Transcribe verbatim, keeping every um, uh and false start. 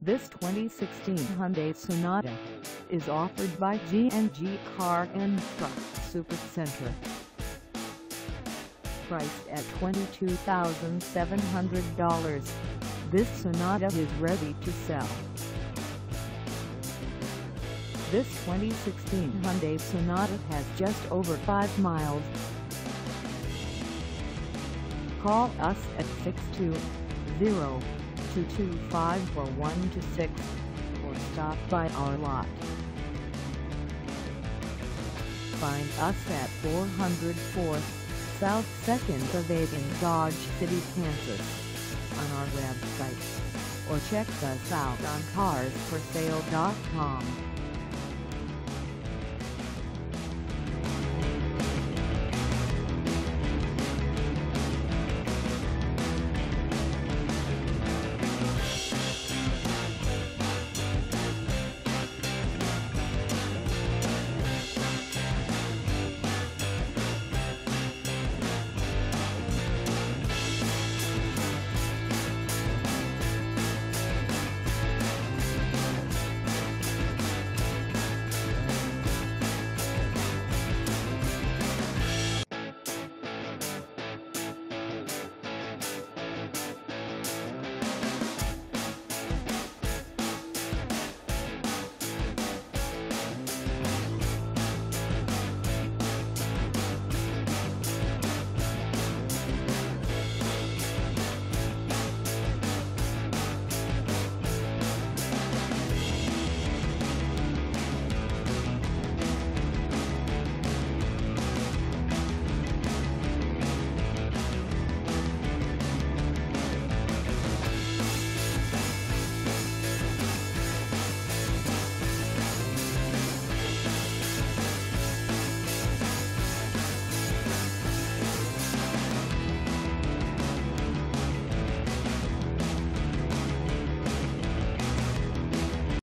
This twenty sixteen Hyundai Sonata is offered by GandG Car and Truck Supercenter. Priced at twenty-two thousand seven hundred dollars, this Sonata is ready to sell. This twenty sixteen Hyundai Sonata has just over five miles. Call us at six two zero, two two five, four one two six or stop by our lot. Find us at four hundred fourth South second Avenue in Dodge City, Kansas on our website, or check us out on cars for sale dot com.